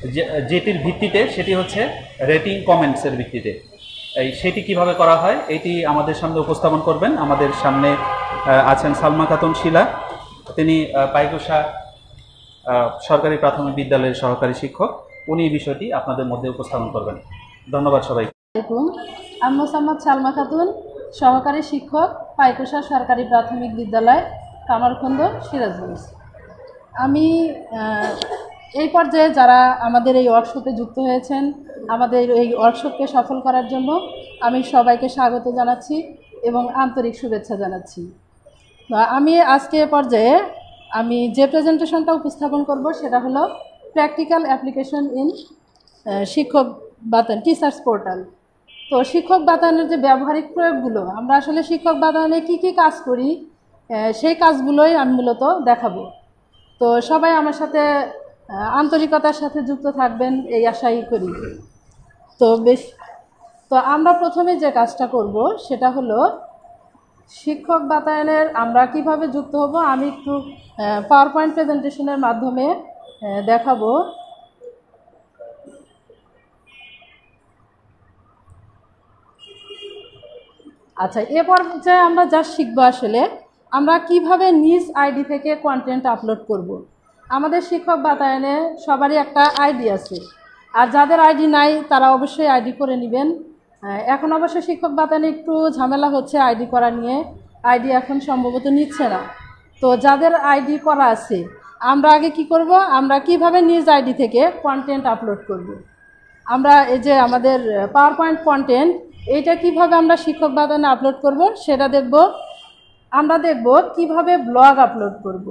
যেটির ভিত্তিতে সেটি হচ্ছে রেটিং কমেন্টসের ভিত্তিতে। সেটি কিভাবে করা হয় এটি আমাদের সামনে উপস্থাপন করবেন। আমাদের সামনে আছেন সালমা খাতুন শিলা, তিনি পাইকোষা সরকারি প্রাথমিক বিদ্যালয়ের সহকারী শিক্ষক। উনি এই বিষয়টি আপনাদের মধ্যে উপস্থাপন করবেন। ধন্যবাদ সবাই। আমি মোসাম্মদ সালমা খাতুন, সহকারী শিক্ষক, পাইকোষা সরকারি প্রাথমিক বিদ্যালয়, কামারখন্দ, সিরাজগঞ্জ। আমি এই পর্যায়ে যারা আমাদের এই ওয়ার্কশপে যুক্ত হয়েছেন, আমাদের এই ওয়ার্কশপকে সফল করার জন্য আমি সবাইকে স্বাগত জানাচ্ছি এবং আন্তরিক শুভেচ্ছা জানাচ্ছি। আমি আজকে পর্যায়ে আমি যে প্রেজেন্টেশনটা উপস্থাপন করব সেটা হলো প্র্যাকটিক্যাল অ্যাপ্লিকেশন ইন শিক্ষক বাতায়ন টিচার্স পোর্টাল। তো শিক্ষক বাতায়নের যে ব্যবহারিক প্রয়োগগুলো, আমরা আসলে শিক্ষক বাতায়নে কী কী কাজ করি সেই কাজগুলোই আমি মূলত দেখাবো। তো সবাই আমার সাথে আন্তরিকতার সাথে যুক্ত থাকবেন এই আশাই করি। তো আমরা প্রথমে যে কাজটা করব সেটা হলো শিক্ষক বাতায়নের আমরা কিভাবে যুক্ত হব আমি একটু পাওয়ার পয়েন্ট প্রেজেন্টেশনের মাধ্যমে দেখাবো। আচ্ছা, এ পর্যায়ে আমরা যা শিখব আসলে আমরা কিভাবে নিজ আইডি থেকে কন্টেন্ট আপলোড করব। আমাদের শিক্ষক বাতায়নে সবারই একটা আইডি আছে, আর যাদের আইডি নাই তারা অবশ্যই আইডি করে নেবেন। এখন অবশ্য শিক্ষক বাতায়নে একটু ঝামেলা হচ্ছে আইডি করা নিয়ে, আইডি এখন সম্ভবত নিচ্ছে না। তো যাদের আইডি করা আছে আমরা আগে কি করব, আমরা কিভাবে নিজ আইডি থেকে কন্টেন্ট আপলোড করব। আমরা এই যে আমাদের পাওয়ার পয়েন্ট কন্টেন্ট এইটা কিভাবে আমরা শিক্ষক বাতায়নে আপলোড করব সেটা দেখব। আমরা দেখব কিভাবে ব্লগ আপলোড করব।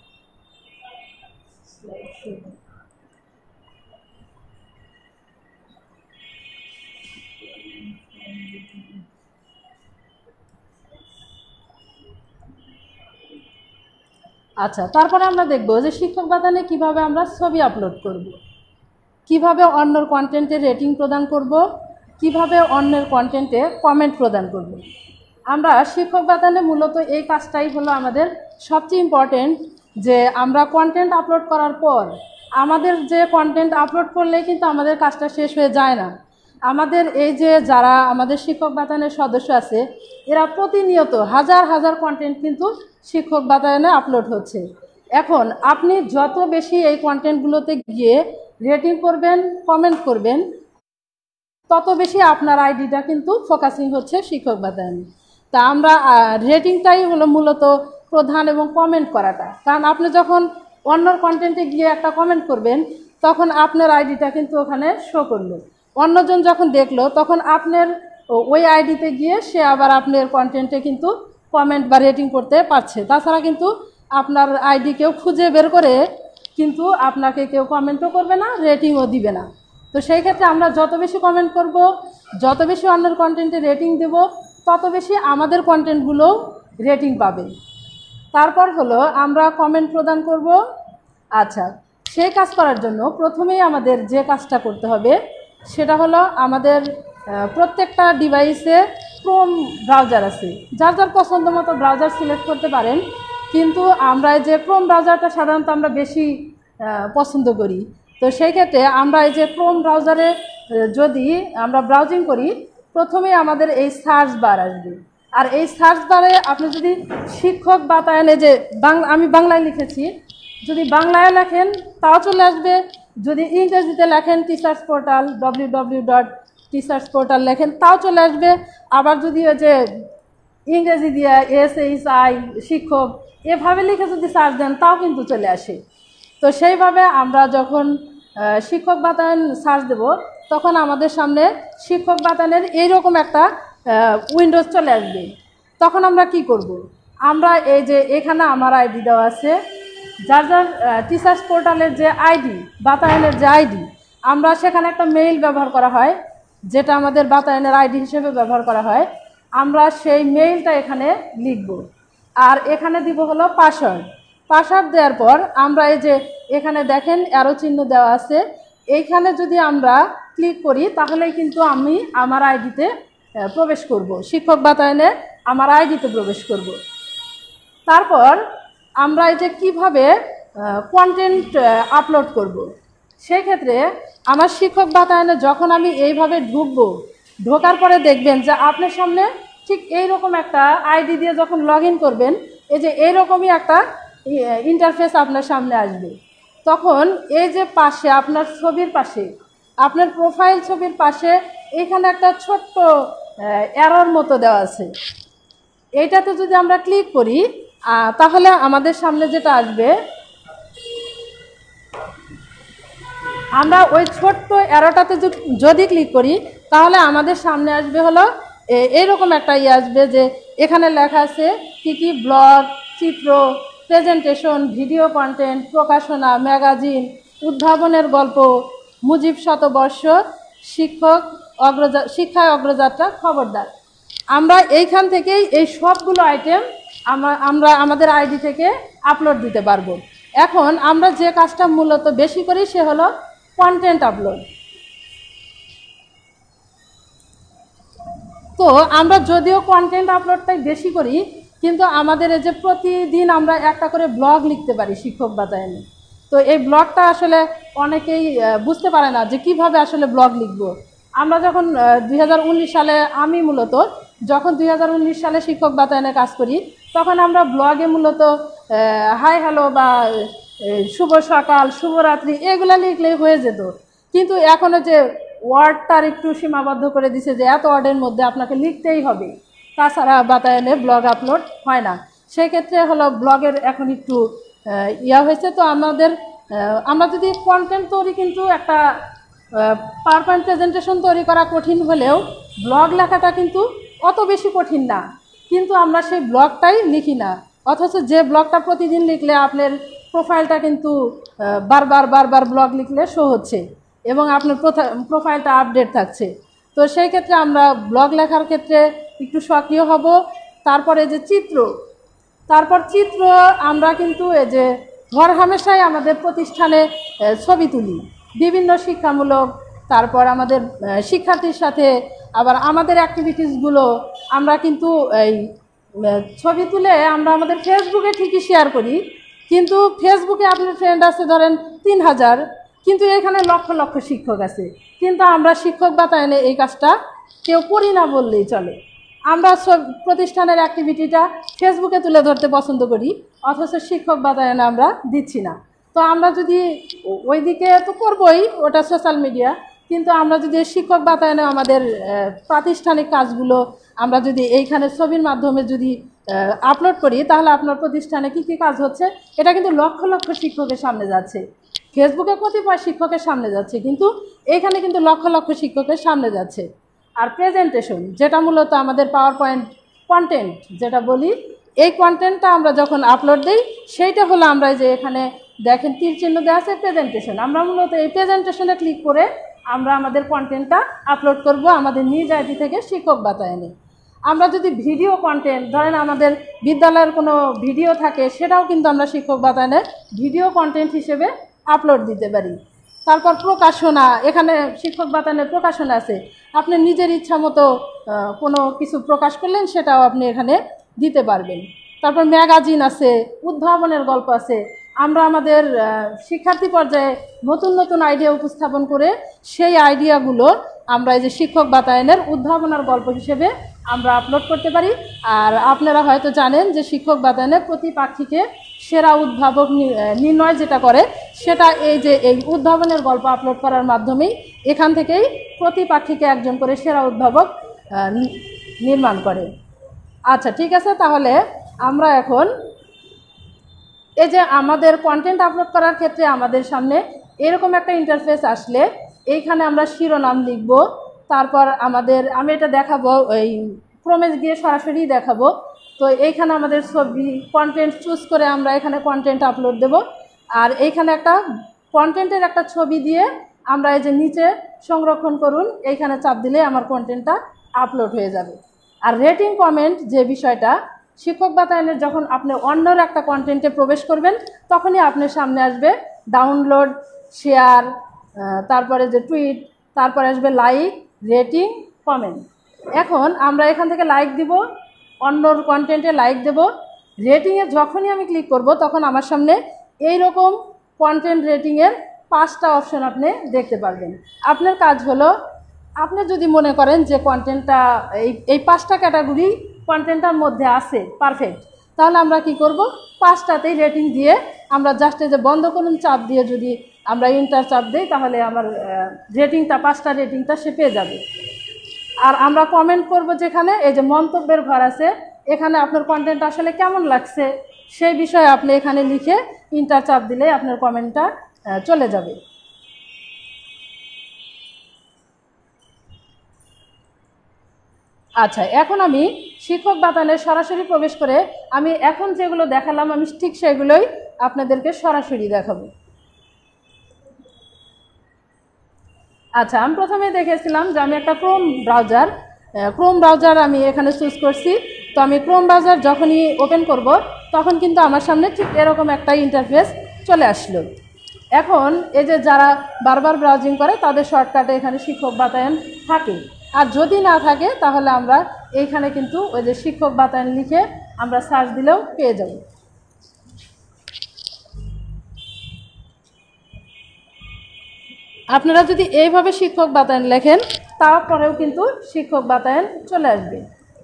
আচ্ছা, তারপরে আমরা দেখব যে শিক্ষক বাতায়নে কিভাবে আমরা ছবি আপলোড করব, কিভাবে অন্যের কন্টেন্টে রেটিং প্রদান করব, কিভাবে অন্যের কন্টেন্টে কমেন্ট প্রদান করব। আমরা শিক্ষক বাতায়নে মূলত এই কাজটাই হলো আমাদের সবচেয়ে ইম্পর্টেন্ট, যে আমরা কন্টেন্ট আপলোড করার পর আমাদের যে কন্টেন্ট আপলোড করলেই কিন্তু আমাদের কাজটা শেষ হয়ে যায় না। আমাদের এই যে যারা আমাদের শিক্ষক বাতায়নের সদস্য আছে এরা প্রতিনিয়ত হাজার হাজার কন্টেন্ট কিন্তু শিক্ষক বাতায়নে আপলোড হচ্ছে। এখন আপনি যত বেশি এই কন্টেন্টগুলোতে গিয়ে রেটিং করবেন, কমেন্ট করবেন, তত বেশি আপনার আইডিটা কিন্তু ফোকাসিং হচ্ছে শিক্ষক বাতায়নে। তা আমরা রেটিংটাই হলো মূলত প্রধান এবং কমেন্ট করাটা। কারণ আপনি যখন অন্যর কন্টেন্টে গিয়ে একটা কমেন্ট করবেন তখন আপনার আইডিটা কিন্তু ওখানে শো করলো, অন্যজন যখন দেখলো তখন আপনার ওই আইডিতে গিয়ে সে আবার আপনার কন্টেন্টে কিন্তু কমেন্ট বা রেটিং করতে পারছে। তাছাড়া কিন্তু আপনার আইডি কেউ খুঁজে বের করে কিন্তু আপনাকে কেউ কমেন্টও করবে না, রেটিংও দিবে না। তো সেই ক্ষেত্রে আমরা যত বেশি কমেন্ট করব, যত বেশি অন্যের কন্টেন্টে রেটিং দেব, তত বেশি আমাদের কন্টেন্টগুলো রেটিং পাবে। তারপর হলো আমরা কমেন্ট প্রদান করব। আচ্ছা, সেই কাজ করার জন্য প্রথমেই আমাদের যে কাজটা করতে হবে সেটা হলো আমাদের প্রত্যেকটা ডিভাইসে ক্রোম ব্রাউজার আছে, যার যার পছন্দ মতো ব্রাউজার সিলেক্ট করতে পারেন। কিন্তু আমরা যে ক্রোম ব্রাউজারটা সাধারণত আমরা বেশি পছন্দ করি। তো সেই ক্ষেত্রে আমরা এই যে ক্রোম ব্রাউজারে যদি আমরা ব্রাউজিং করি, প্রথমেই আমাদের এই সার্চ বার আসবে। আর এই সার্চ বারে আপনি যদি শিক্ষক বাতায়নে যে আমি বাংলায় লিখেছি, যদি বাংলায় লেখেন তাও চলে আসবে, যদি ইংরেজিতে লেখেন টিচার্স পোর্টাল www.teachersportal লেখেন তাও চলে আসবে। আবার যদি ওই যে ইংরেজি দিয়ে SHI শিক্ষক এভাবে লিখে যদি সার্চ দেন তাও কিন্তু চলে আসে। তো সেইভাবে আমরা যখন শিক্ষক বাতায়ন সার্চ দেব তখন আমাদের সামনে শিক্ষক বাতায়নের এইরকম একটা উইন্ডোজ চলে আসবে। তখন আমরা কি করব, আমরা এই যে এখানে আমার আইডি দেওয়া আছে, যার যার টিচার্স পোর্টালের যে আইডি, বাতায়নের যে আইডি, আমরা সেখানে একটা মেইল ব্যবহার করা হয় যেটা আমাদের বাতায়নের আইডি হিসেবে ব্যবহার করা হয়। আমরা সেই মেইলটা এখানে লিখব আর এখানে দিব হলো পাসওয়ার্ড দেওয়ার পর আমরা এই যে এখানে দেখেন অ্যারো চিহ্ন দেওয়া আছে, এইখানে যদি আমরা ক্লিক করি তাহলেই কিন্তু আমি আমার আইডিতে প্রবেশ করব, শিক্ষক বাতায়নে আমার আইডিতে প্রবেশ করব। তারপর আমরা এই যে কীভাবে কন্টেন্ট আপলোড করব, সেই ক্ষেত্রে আমার শিক্ষক বাতায়নে যখন আমি এইভাবে ঢুকবো, ঢোকার পরে দেখবেন যে আপনার সামনে ঠিক এইরকম একটা আইডি দিয়ে যখন লগ ইন করবেন, এই যে এইরকমই একটা ইন্টারফেস আপনার সামনে আসবে। তখন এই যে পাশে আপনার ছবির পাশে, আপনার প্রোফাইল ছবির পাশে এখানে একটা ছোট্ট অ্যারোর মতো দেওয়া আছে। এইটাতে যদি আমরা ক্লিক করি তাহলে আমাদের সামনে যেটা আসবে, আমরা ওই ছোট্ট অ্যারোটাতে যদি ক্লিক করি তাহলে আমাদের সামনে আসবে হলো এইরকম একটা আসবে যে এখানে লেখা আছে কী কী ব্লগ, চিত্র, প্রেজেন্টেশন, ভিডিও কন্টেন্ট, প্রকাশনা, ম্যাগাজিন, উদ্ভাবনের গল্প, মুজিব শতবর্ষ, শিক্ষায় অগ্রযাত্রা, খবরদার। আমরা এইখান থেকেই এই সবগুলো আইটেম আমরা আমাদের আইডি থেকে আপলোড দিতে পারবো। এখন আমরা যে কাজটা মূলত বেশি করি সে হলো কন্টেন্ট আপলোড। তো আমরা যদিও কন্টেন্ট আপলোডটাই বেশি করি, কিন্তু আমাদের এই যে প্রতিদিন আমরা একটা করে ব্লগ লিখতে পারি শিক্ষক বাতায়নে। তো এই ব্লগটা আসলে অনেকেই বুঝতে পারে না যে কিভাবে আসলে ব্লগ লিখব। আমরা যখন 2019 সালে, আমি মূলত যখন 2019 সালে শিক্ষক বাতায়নে কাজ করি, তখন আমরা ব্লগে মূলত হাই হ্যালো বা শুভ সকাল, শুভরাত্রি এগুলো লিখলেই হয়ে যেত। কিন্তু এখন যে ওয়ার্ডটার একটু সীমাবদ্ধ করে দিছে যে এত ওয়ার্ডের মধ্যে আপনাকে লিখতেই হবে, তাছাড়া বাতায়নে ব্লগ আপলোড হয় না। সেই ক্ষেত্রে হলো ব্লগের এখন একটু হয়েছে। তো আমরা যদি কন্টেন্ট তৈরি, কিন্তু একটা পাওয়ার পয়েন্ট প্রেজেন্টেশন তৈরি করা কঠিন হলেও ব্লগ লেখাটা কিন্তু অত বেশি কঠিন না, কিন্তু আমরা সেই ব্লগটাই লিখি না। অথচ যে ব্লগটা প্রতিদিন লিখলে আপনার প্রোফাইলটা কিন্তু বারবার ব্লগ লিখলে শো হচ্ছে এবং আপনার প্রোফাইলটা আপডেট থাকছে। তো সেই ক্ষেত্রে আমরা ব্লগ লেখার ক্ষেত্রে একটু সক্রিয় হব। তারপরে যে চিত্র আমরা কিন্তু এই যে ঘর হামেশাই আমাদের প্রতিষ্ঠানে ছবি তুলি বিভিন্ন শিক্ষামূলক, তারপর আমাদের শিক্ষার্থীর সাথে আবার আমাদের অ্যাক্টিভিটিসগুলো আমরা কিন্তু এই ছবি তুলে আমরা আমাদের ফেসবুকে ঠিকই শেয়ার করি। কিন্তু ফেসবুকে আপনার ফ্রেন্ড আছে ধরেন 3000, কিন্তু এখানে লক্ষ লক্ষ শিক্ষক আছে, কিন্তু আমরা শিক্ষক বাতায়নে এই কাজটা কেউ করি না বললেই চলে। আমরা প্রতিষ্ঠানের অ্যাক্টিভিটিটা ফেসবুকে তুলে ধরতে পছন্দ করি, অথচ শিক্ষক বাতায়নে আমরা দিচ্ছি না। তো আমরা যদি ওইদিকে তো করবই, ওটা সোশ্যাল মিডিয়া, কিন্তু আমরা যদি শিক্ষক বাতায়নে আমাদের প্রাতিষ্ঠানিক কাজগুলো আমরা যদি এইখানে ছবির মাধ্যমে যদি আপলোড করি, তাহলে আপনার প্রতিষ্ঠানে কী কী কাজ হচ্ছে এটা কিন্তু লক্ষ লক্ষ শিক্ষকের সামনে যাচ্ছে। ফেসবুকে কতিপয় শিক্ষকের সামনে যাচ্ছে, কিন্তু এইখানে কিন্তু লক্ষ লক্ষ শিক্ষকের সামনে যাচ্ছে। আর প্রেজেন্টেশন, যেটা মূলত আমাদের পাওয়ার পয়েন্ট কন্টেন্ট যেটা বলি, এই কন্টেন্টটা আমরা যখন আপলোড দিই সেইটা হলো আমরা যে এখানে দেখেন তীর চিহ্ন দেওয়া আছে প্রেজেন্টেশন, আমরা মূলত এই প্রেজেন্টেশনে ক্লিক করে আমরা আমাদের কন্টেন্টটা আপলোড করব আমাদের নিজ আইডি থেকে শিক্ষক বাতায়নে। আমরা যদি ভিডিও কন্টেন্ট ধরেন আমাদের বিদ্যালয়ের কোনো ভিডিও থাকে, সেটাও কিন্তু আমরা শিক্ষক বাতায়নে ভিডিও কন্টেন্ট হিসেবে আপলোড দিতে পারি। তারপর প্রকাশনা, এখানে শিক্ষক বাতায়নের প্রকাশনা আছে, আপনি নিজের ইচ্ছা মতো কোনো কিছু প্রকাশ করলেন সেটাও আপনি এখানে দিতে পারবেন। তারপর ম্যাগাজিন আছে, উদ্ভাবনের গল্প আছে, আমরা আমাদের শিক্ষার্থী পর্যায়ে নতুন নতুন আইডিয়া উপস্থাপন করে সেই আইডিয়াগুলো আমরা এই যে শিক্ষক বাতায়নের উদ্ভাবনার গল্প হিসেবে আমরা আপলোড করতে পারি। আর আপনারা হয়তো জানেন যে শিক্ষক বাতায়নে প্রতি পাক্ষিকে সেরা উদ্ভাবক নির্ণয় যেটা করে, সেটা এই যে এই উদ্ভাবনের গল্প আপলোড করার মাধ্যমেই এখান থেকেই প্রতি পাক্ষিকে একজন করে সেরা উদ্ভাবক নির্মাণ করে। আচ্ছা, ঠিক আছে, তাহলে আমরা এখন এই যে আমাদের কন্টেন্ট আপলোড করার ক্ষেত্রে আমাদের সামনে এরকম একটা ইন্টারফেস আসলে এইখানে আমরা শিরোনাম লিখব। তারপর আমি এটা দেখাবো, এই ক্রমে গিয়ে সরাসরি দেখাবো। তো এইখানে আমাদের ছবি কন্টেন্ট চুজ করে আমরা এখানে কন্টেন্ট আপলোড দেব। আর এইখানে একটা কন্টেন্টের একটা ছবি দিয়ে আমরা এই যে নিচে সংরক্ষণ করুন, এইখানে চাপ দিলে আমার কন্টেন্টটা আপলোড হয়ে যাবে। আর রেটিং কমেন্ট যে বিষয়টা, শিক্ষক বাতায়নের যখন আপনি অন্যর একটা কন্টেন্টে প্রবেশ করবেন তখনই আপনার সামনে আসবে ডাউনলোড, শেয়ার, তারপরে যে টুইট, তারপরে আসবে লাইক, রেটিং, কমেন্ট। এখন আমরা এখান থেকে লাইক দিব, অন্যর কন্টেন্টে লাইক দেব। রেটিংয়ে যখনই আমি ক্লিক করব তখন আমার সামনে এই রকম কন্টেন্ট রেটিংয়ের 5টা অপশন আপনি দেখতে পারবেন। আপনার কাজ হলো, আপনি যদি মনে করেন যে কন্টেন্টটা এই 5টা ক্যাটাগরি কন্টেন্টটার মধ্যে আছে পারফেক্ট, তাহলে আমরা কি করব, 5টাতেই রেটিং দিয়ে আমরা জাস্ট এই যে বন্ধ করুন চাপ দিয়ে যদি আমরা ইন্টার চাপ দিই, তাহলে আমার রেটিংটা 5টা রেটিংটা সে পেয়ে যাবে। আর আমরা কমেন্ট করব যেখানে এই যে মন্তব্যের ঘর আছে, এখানে আপনার কন্টেন্ট আসলে কেমন লাগছে সেই বিষয়ে আপনি এখানে লিখে ইন্টার চাপ দিলে আপনার কমেন্টটা চলে যাবে। আচ্ছা, এখন আমি শিক্ষক বাতানে সরাসরি প্রবেশ করে আমি এখন যেগুলো দেখালাম আমি ঠিক সেগুলোই আপনাদেরকে সরাসরি দেখাবো। আচ্ছা, আমি প্রথমে দেখেছিলাম যে আমি একটা ক্রোম ব্রাউজার আমি এখানে চুজ করছি। তো আমি ক্রোম ব্রাউজার যখনই ওপেন করব তখন কিন্তু আমার সামনে ঠিক এরকম একটা ইন্টারফেস চলে আসলো। এখন এই যে যারা বারবার ব্রাউজিং করে তাদের শর্টকাটে এখানে শিক্ষক বাতায়ন থাকে, আর যদি না থাকে তাহলে আমরা এইখানে কিন্তু ওই যে শিক্ষক বাতায়ন লিখে আমরা সার্চ দিলেও পেয়ে যাব। আপনারা যদি এইভাবে শিক্ষক বাতায়ন লেখেন তারপরেও কিন্তু শিক্ষক বাতায়ন চলে আসবে।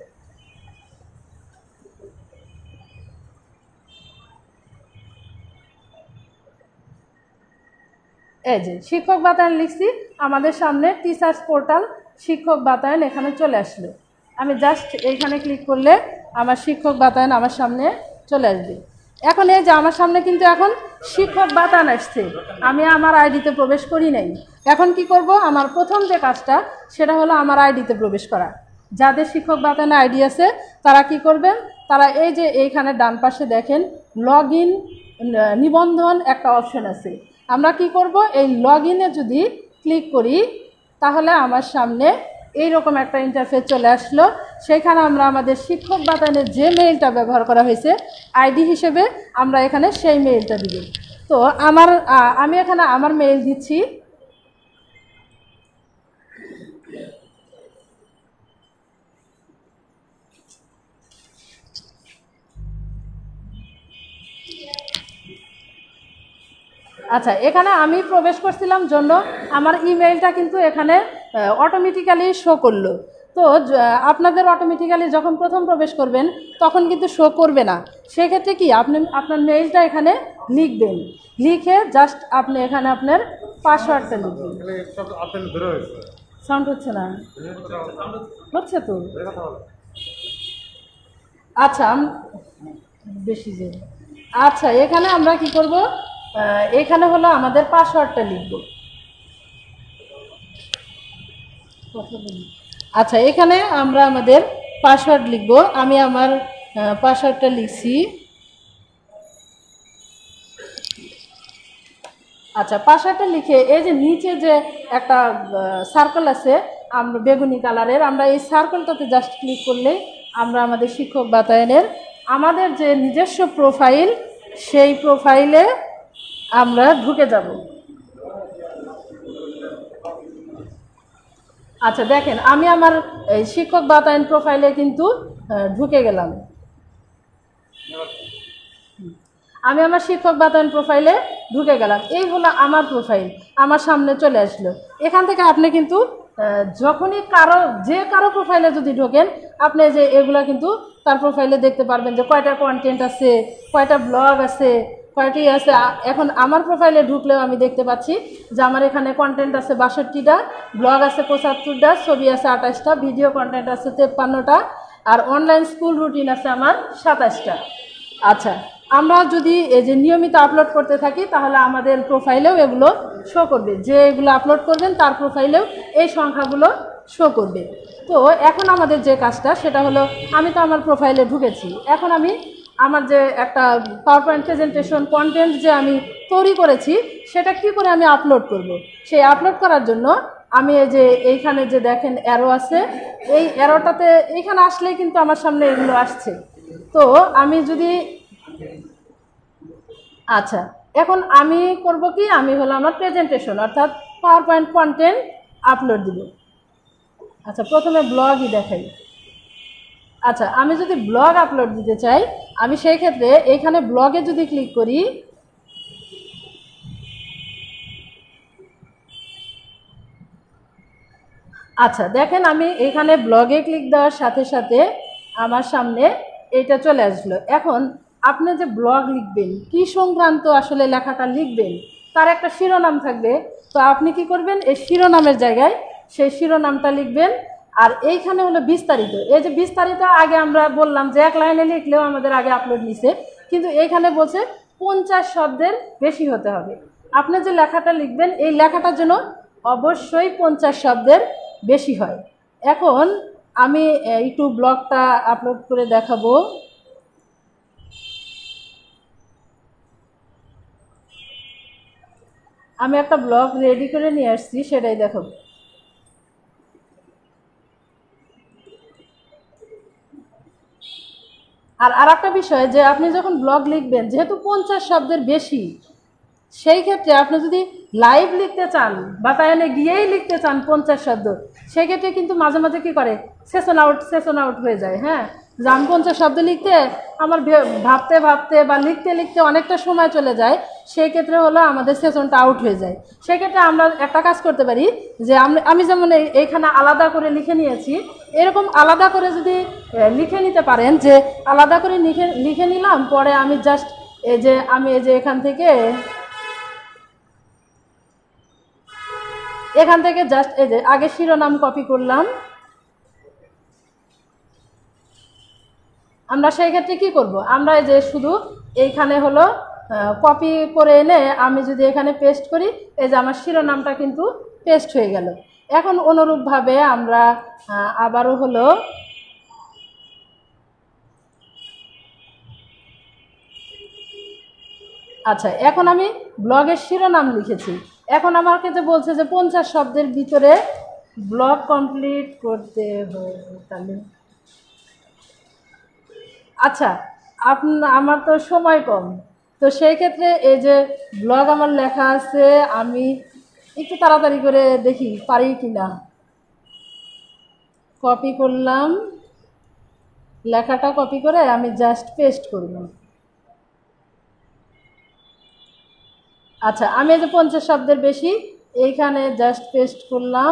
এই যে শিক্ষক বাতায়ন লিখছি, আমাদের সামনে টিচার্স পোর্টাল শিক্ষক বাতায়ন এখানে চলে আসলো। আমি জাস্ট এইখানে ক্লিক করলে আমার শিক্ষক বাতায়ন আমার সামনে চলে আসবে। এখন এই যে আমার সামনে কিন্তু এখন শিক্ষক বাতায়ন আসছে, আমি আমার আইডিতে প্রবেশ করি নাই। এখন কি করব, আমার প্রথম যে কাজটা সেটা হলো আমার আইডিতে প্রবেশ করা। যাদের শিক্ষক বাতায়নে আইডি আছে তারা কি করবেন, তারা এই যে এইখানে ডান পাশে দেখেন লগ ইন নিবন্ধন একটা অপশন আছে। আমরা কি করব, এই লগ ইনে যদি ক্লিক করি তাহলে আমার সামনে এইরকম একটা ইন্টারফেস চলে আসলো। সেখানে আমরা আমাদের শিক্ষক বাতায়নের যে মেইলটা ব্যবহার করা হয়েছে আইডি হিসেবে আমরা এখানে সেই মেইলটা দিব। তো আমি এখানে আমার মেইল দিচ্ছি। আচ্ছা, এখানে আমি প্রবেশ করছিলাম জন্য আমার ইমেইলটা কিন্তু এখানে অটোমেটিক্যালি শো করলো। তো আপনাদের অটোমেটিক্যালি যখন প্রথম প্রবেশ করবেন তখন কিন্তু শো করবে না। সেক্ষেত্রে কি আপনি আপনার মেইলটা এখানে লিখবেন, লিখে জাস্ট আপনি এখানে আপনার পাসওয়ার্ডটা লিখবেন। সাউন্ড হচ্ছে না? হচ্ছে তো। আচ্ছা, বেশি যে আচ্ছা, এখানে আমরা কি করব, এখানে হলো আমাদের পাসওয়ার্ডটা লিখব। আচ্ছা, এখানে আমরা আমাদের পাসওয়ার্ড লিখব। আমি আমার পাসওয়ার্ডটা লিখছি। আচ্ছা, পাসওয়ার্ডটা লিখে এই যে নিচে যে একটা সার্কেল আছে আমরা বেগুনি কালারের, আমরা এই সার্কেলটাতে জাস্ট ক্লিক করলেই আমরা আমাদের শিক্ষক বাতায়নের আমাদের যে নিজস্ব প্রোফাইল সেই প্রোফাইলে আমরা ঢুকে যাব। আচ্ছা, দেখেন আমি আমার এই শিক্ষক বাতায়ন প্রোফাইলে কিন্তু ঢুকে গেলাম। আমি আমার শিক্ষক বাতায়ন প্রোফাইলে ঢুকে গেলাম। এই হলো আমার প্রোফাইল, আমার সামনে চলে আসলো। এখান থেকে আপনি কিন্তু যখনই যে কারো প্রোফাইলে যদি ঢোকেন আপনি যে এগুলো কিন্তু তার প্রোফাইলে দেখতে পারবেন যে কয়টা কন্টেন্ট আছে, কয়টা ব্লগ আছে, কয়টি আছে। এখন আমার প্রোফাইলে ঢুকলেও আমি দেখতে পাচ্ছি যে আমার এখানে কন্টেন্ট আছে 62টা, ব্লগ আছে 75টা, ছবি আছে 28টা, ভিডিও কন্টেন্ট আছে 53টা, আর অনলাইন স্কুল রুটিন আছে আমার 27টা। আচ্ছা, আমরা যদি এই যে নিয়মিত আপলোড করতে থাকি তাহলে আমাদের প্রোফাইলেও এগুলো শো করবে, যে এগুলো আপলোড করবেন তার প্রোফাইলেও এই সংখ্যাগুলো শো করবে। তো এখন আমাদের যে কাজটা সেটা হলো, আমি তো আমার প্রোফাইলে ঢুকেছি, এখন আমি আমার যে একটা পাওয়ার পয়েন্ট প্রেজেন্টেশন কন্টেন্ট যে আমি তৈরি করেছি সেটা কি করে আমি আপলোড করব। সেই আপলোড করার জন্য আমি এই যে এইখানে যে দেখেন অ্যারো আছে, এই অ্যারোটাতে এইখানে আসলেই কিন্তু আমার সামনে এগুলো আসছে। তো আমি যদি আচ্ছা, এখন আমি করব কি, আমি হলো আমার প্রেজেন্টেশন অর্থাৎ পাওয়ার পয়েন্ট কন্টেন্ট আপলোড দিব। আচ্ছা, প্রথমে ব্লগই দেখাই। আচ্ছা, আমি যদি ব্লগ আপলোড দিতে চাই আমি সেই ক্ষেত্রে এইখানে ব্লগে যদি ক্লিক করি আচ্ছা দেখেন, আমি এখানে ব্লগে ক্লিক দেওয়ার সাথে সাথে আমার সামনে এটা চলে আসলো। এখন আপনি যে ব্লগ লিখবেন, কি সংক্রান্ত আসলে লেখাটা লিখবেন, তার একটা শিরোনাম থাকবে। তো আপনি কি করবেন, এই শিরোনামের জায়গায় সেই শিরোনামটা লিখবেন। আর এইখানে হলো বিস্তারিত। এই যে বিস্তারিত আগে আমরা বললাম যে 1 লাইনে লিখলেও আমাদের আগে আপলোড নিছে, কিন্তু এইখানে বলছে 50 শব্দের বেশি হতে হবে। আপনি যে লেখাটা লিখবেন এই লেখাটার জন্য অবশ্যই 50 শব্দের বেশি হয়। এখন আমি একটু ব্লগটা আপলোড করে দেখাবো। আমি একটা ব্লগ রেডি করে নিয়ে আসছি, সেটাই দেখাবো। আর একটা বিষয় যে আপনি যখন ব্লগ লিখবেন, যেহেতু 50 শব্দের বেশি, সেই ক্ষেত্রে আপনি যদি লাইভ লিখতে চান বা তাইনে গিয়েই লিখতে চান 50 শব্দ, সেই ক্ষেত্রে কিন্তু মাঝে মাঝে কী করে, সেশন আউট হয়ে যায়। হ্যাঁ, যে আমি 50 শব্দ লিখতে আমার ভাবতে ভাবতে বা লিখতে লিখতে অনেকটা সময় চলে যায়, সেই ক্ষেত্রে হলো আমাদের সেশনটা আউট হয়ে যায়। সেক্ষেত্রে আমরা একটা কাজ করতে পারি যে আমি যেমন এইখানে আলাদা করে লিখে নিয়েছি, এরকম আলাদা করে যদি লিখে নিতে পারেন, যে আলাদা করে লিখে নিলাম, পরে আমি জাস্ট এই যে এখান থেকে জাস্ট এই যে আগে শিরোনাম কপি করলাম। আমরা সেই ক্ষেত্রে কি করব, আমরা এই যে শুধু এইখানে হলো কপি করে এনে আমি যদি এখানে পেস্ট করি, এই যে আমার শিরোনামটা কিন্তু পেস্ট হয়ে গেল। এখন অনুরূপভাবে আমরা আবারও হলো আচ্ছা, এখন আমি ব্লগের শিরোনাম লিখেছি। এখন আমাকে যে বলছে যে 50 শব্দের ভিতরে ব্লগ কমপ্লিট করতে হবে, তাহলে আচ্ছা আমার তো সময় কম, তো সেই ক্ষেত্রে এই যে ব্লগ আমার লেখা আছে, আমি একটু তাড়াতাড়ি করে দেখি পারি কি না। কপি করলাম, লেখাটা কপি করে আমি জাস্ট পেস্ট করব। আচ্ছা, আমি এই যে 50 শব্দের বেশি এইখানে জাস্ট পেস্ট করলাম।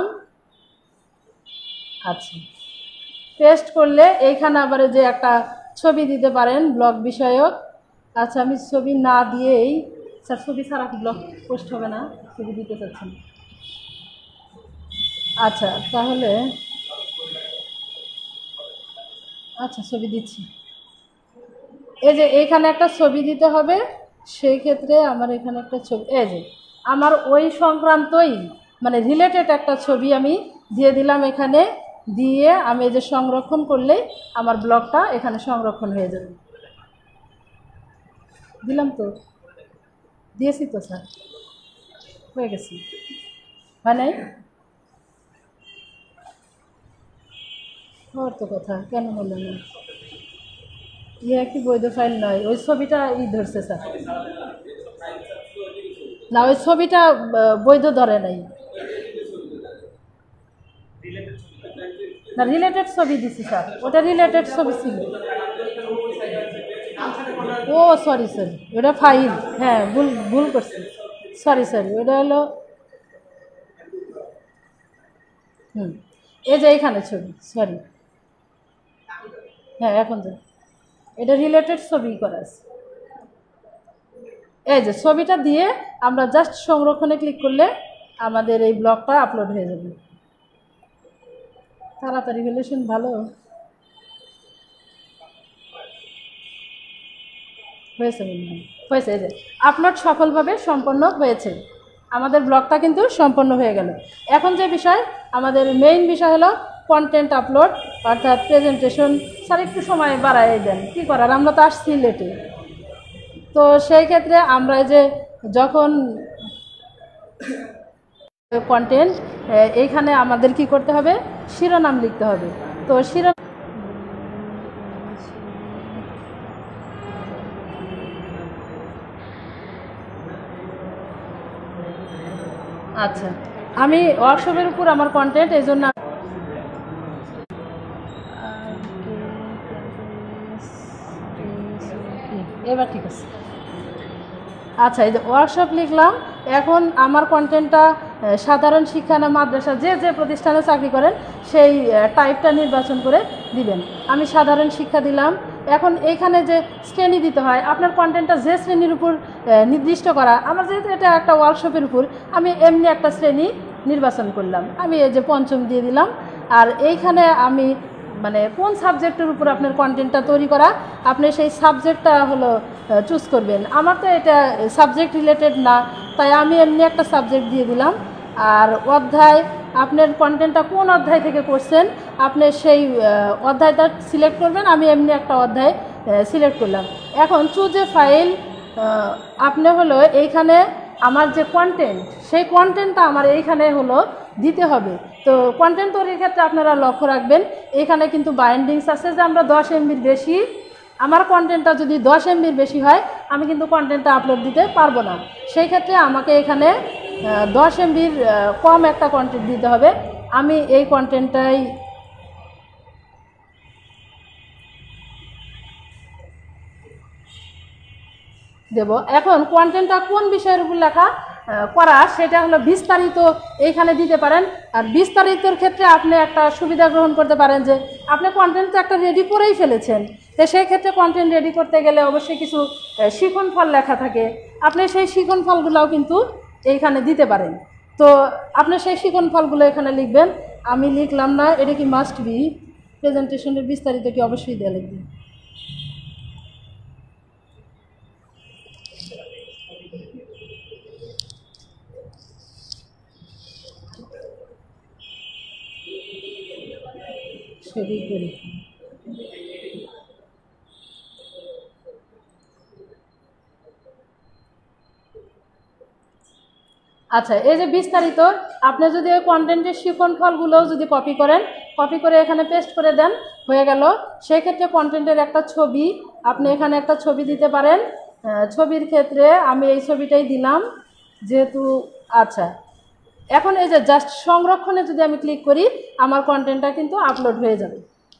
আচ্ছা, পেস্ট করলে এইখানে আবার যে একটা ছবি দিতে পারেন ব্লগ বিষয়ক। আচ্ছা, আমি ছবি না দিয়েই, স্যার ছবি ছাড়া ব্লগ পোস্ট হবে না, ছবি দিতে চাচ্ছেন। আচ্ছা তাহলে আচ্ছা ছবি দিচ্ছি। এই যে এইখানে একটা ছবি দিতে হবে, সেই ক্ষেত্রে আমার এখানে একটা ছবি, এই যে আমার ওই সংক্রান্তই মানে রিলেটেড একটা ছবি আমি দিয়ে দিলাম এখানে। দিয়ে আমি এই যে সংরক্ষণ করলেই আমার ব্লগটা এখানে সংরক্ষণ হয়ে যাবে। দিলাম তো, দিয়েছি তো স্যার, হয়ে গেছি, হয় নাই? ওর তো কথা কেন হলো না? একটি বৈধ ফাইল নয়, ওই ছবিটা ধরছে স্যার, না ওই ছবিটা বৈধ ধরে নাই। না রিলেটেড ছবি দিছি স্যার, ওটা রিলেটেড ছবি ছিল। ও সরি ওটা ফাইল, হ্যাঁ ভুল করছি, সরি ওটা হলো এই যে এইখানে ছবি, সরি। হ্যাঁ এখন তো এটা রিলেটেড ছবি করা আছে। এই যে ছবিটা দিয়ে আমরা জাস্ট সংরক্ষণে ক্লিক করলে আমাদের এই ব্লগটা আপলোড হয়ে যাবে। তাড়াতাড়ি হলে শুন ভালো হয়েছে, হয়েছে। এই যে আপলোড সফলভাবে সম্পন্ন হয়েছে, আমাদের ব্লগটা কিন্তু সম্পন্ন হয়ে গেল। এখন যে বিষয়, আমাদের মেইন বিষয় হলো কন্টেন্ট আপলোড, অর্থাৎ প্রেজেন্টেশন। স্যার একটু সময় বাড়াই দেন, কী করার, আমরা তো আসছি লেটে। তো সেই ক্ষেত্রে আমরা যে যখন কন্টেন্ট, এইখানে আমাদের কি করতে হবে, শিরোনাম লিখতে হবে। তো শিরোনাম আচ্ছা, আমি ওয়ার্কশপের উপর আমার কন্টেন্ট, এই জন্য এবার ঠিক আছে। আচ্ছা, এই যে ওয়ার্কশপ লিখলাম। এখন আমার কন্টেন্টটা সাধারণ শিক্ষা না মাদ্রাসা, যে যে প্রতিষ্ঠানে চাকরি করেন সেই টাইপটা নির্বাচন করে দিবেন। আমি সাধারণ শিক্ষা দিলাম। এখন এইখানে যে শ্রেণী দিতে হয়, আপনার কন্টেন্টটা যে শ্রেণীর উপর নির্দিষ্ট করা, আমার যেহেতু এটা একটা ওয়ার্কশপের উপর, আমি এমনি একটা শ্রেণী নির্বাচন করলাম। আমি এই যে পঞ্চম দিয়ে দিলাম। আর এইখানে আমি মানে কোন সাবজেক্টের উপর আপনার কন্টেন্টটা তৈরি করা, আপনি সেই সাবজেক্টটা হলো চুজ করবেন। আমার তো এটা সাবজেক্ট রিলেটেড না, তাই আমি এমনি একটা সাবজেক্ট দিয়ে দিলাম। আর অধ্যায়, আপনার কন্টেন্টটা কোন অধ্যায় থেকে করছেন আপনি সেই অধ্যায়টা সিলেক্ট করবেন। আমি এমনি একটা অধ্যায় সিলেক্ট করলাম। এখন চুজ এ ফাইল, আপনি হলো এইখানে আমার যে কন্টেন্ট, সেই কন্টেন্টটা আমার এইখানে হলো দিতে হবে। তো কন্টেন্ট তৈরির ক্ষেত্রে আপনারা লক্ষ্য রাখবেন, এখানে কিন্তু বাইন্ডিংস আছে যে আমরা 10 MBর বেশি, আমার কন্টেন্টটা যদি 10 MBর বেশি হয় আমি কিন্তু কন্টেন্টটা আপলোড দিতে পারবো না। সেই ক্ষেত্রে আমাকে এখানে 10 MBর কম একটা কন্টেন্ট দিতে হবে। আমি এই কন্টেন্টটাই দেব। এখন কন্টেন্টটা কোন বিষয়ের উপর লেখা করা সেটা হলো বিস্তারিত এইখানে দিতে পারেন। আর বিস্তারিতর ক্ষেত্রে আপনি একটা সুবিধা গ্রহণ করতে পারেন যে আপনি কন্টেন্ট তো একটা রেডি করেই ফেলেছেন, তো সেই ক্ষেত্রে কন্টেন্ট রেডি করতে গেলে অবশ্যই কিছু শিখন ফল লেখা থাকে, আপনি সেই শিখন ফলগুলোও কিন্তু এইখানে দিতে পারেন। তো আপনি সেই শিখন ফলগুলো এখানে লিখবেন। আমি লিখলাম না, এটা কি মাস্ট বি, প্রেজেন্টেশনের বিস্তারিত কি অবশ্যই দেওয়া লিখবে। সেটাই করি। আচ্ছা, এই যে বিস্তারিত, আপনি যদি ওই কন্টেন্টের শিখন ফলগুলোও যদি কপি করেন, কপি করে এখানে পেস্ট করে দেন, হয়ে গেল। সেই ক্ষেত্রে কন্টেন্টের একটা ছবি, আপনি এখানে একটা ছবি দিতে পারেন। ছবির ক্ষেত্রে আমি এই ছবিটাই দিলাম যেহেতু। আচ্ছা, এখন এই যে জাস্ট সংরক্ষণে যদি আমি ক্লিক করি, আমার কন্টেন্টটা কিন্তু আপলোড হয়ে যাবে।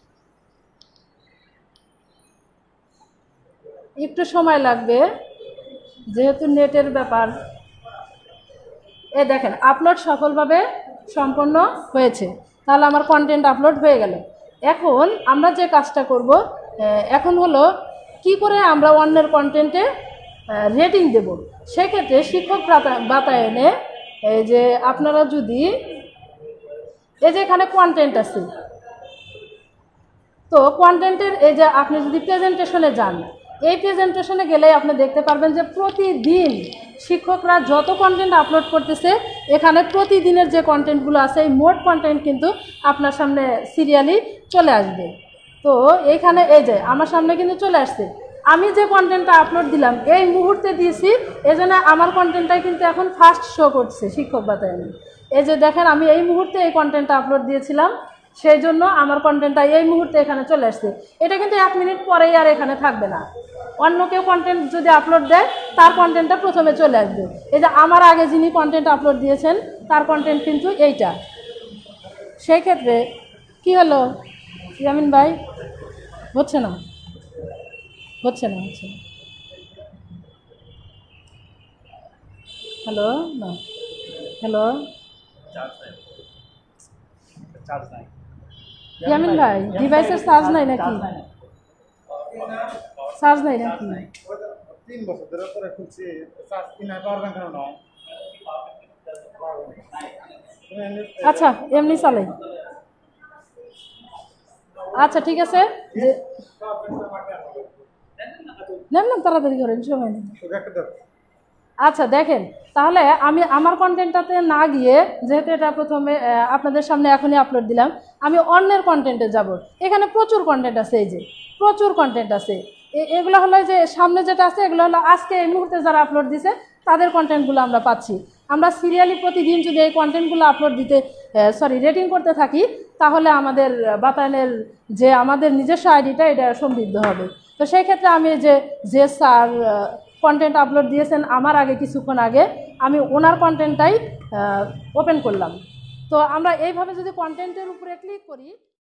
একটু সময় লাগবে যেহেতু নেটের ব্যাপার। দেখেন আপলোড সফলভাবে সম্পন্ন হয়েছে, তাহলে আমার কন্টেন্ট আপলোড হয়ে গেল। এখন আমরা যে কাজটা করব এখন হলো কি করে আমরা অন্যের কন্টেন্টে রেটিং দেব। সেক্ষেত্রে শিক্ষক বাতায়নে এই যে আপনারা যদি এই যে এখানে কন্টেন্ট আছে, তো কন্টেন্টের এই যে আপনি যদি প্রেজেন্টেশনে যান, এই প্রেজেন্টেশনে গেলে আপনি দেখতে পারবেন যে প্রতিদিন শিক্ষকরা যত কন্টেন্ট আপলোড করতেছে, এখানে প্রতিদিনের যে কন্টেন্টগুলো আছে এই মোট কন্টেন্ট কিন্তু আপনার সামনে সিরিয়ালি চলে আসবে। তো এইখানে এই যে আমার সামনে কিন্তু চলে আসছে, আমি যে কন্টেন্টটা আপলোড দিলাম এই মুহূর্তে দিয়েছি, এজন্য আমার কন্টেন্টটাই কিন্তু এখন ফার্স্ট শো করছে শিক্ষক বাতায়নে। এই যে দেখেন আমি এই মুহূর্তে এই কন্টেন্টটা আপলোড দিয়েছিলাম, সেই জন্য আমার কন্টেন্টটা এই মুহূর্তে এখানে চলে আসছে। এটা কিন্তু 1 মিনিট পরেই আর এখানে থাকবে না। অন্য কেউ কন্টেন্ট যদি আপলোড দেয় তার কন্টেন্টটা প্রথমে চলে আসবে। এই যে আমার আগে যিনি কন্টেন্ট আপলোড দিয়েছেন তার কন্টেন্ট কিন্তু এইটা। সেই ক্ষেত্রে কি হলো ইয়ামিন ভাই, হচ্ছে না হচ্ছে না হচ্ছে না, হ্যালো না, হ্যালো ইয়ামিন ভাই, ডিভাইসের চার্জ নাই নাকি? চার্জ নাই নাকি? 3 বছর ধরে করে খুলছি, চার্জ কিনা পারবেন কেন না? আচ্ছা এমনি চলে। আচ্ছা ঠিক আছে, নেন না তাড়াতাড়ি করেন, সময় নেই। আচ্ছা দেখেন, তাহলে আমি আমার কন্টেন্টটাতে না গিয়ে, যেহেতু এটা প্রথমে আপনাদের সামনে এখনই আপলোড দিলাম, আমি অন্যের কন্টেন্টে যাব। এখানে প্রচুর কন্টেন্ট আছে, এই যে প্রচুর কন্টেন্ট আছে। এগুলো হলো যে সামনে যেটা আছে এগুলো হলো আজকে এই মুহূর্তে যারা আপলোড দিছে তাদের কন্টেন্টগুলো আমরা পাচ্ছি। আমরা সিরিয়ালি প্রতিদিন যদি এই কন্টেন্টগুলো আপলোড দিতে রেটিং করতে থাকি, তাহলে আমাদের বাতায়নের যে আমাদের নিজস্ব আইডিটা এটা সমৃদ্ধ হবে। তো সেই ক্ষেত্রে আমি যে স্যার কন্টেন্ট আপলোড দিয়েছেন আমার আগে কিছুক্ষণ আগে, আমি ওনার কন্টেন্টটাই ওপেন করলাম। তো আমরা এইভাবে যদি কন্টেন্টের উপরে ক্লিক করি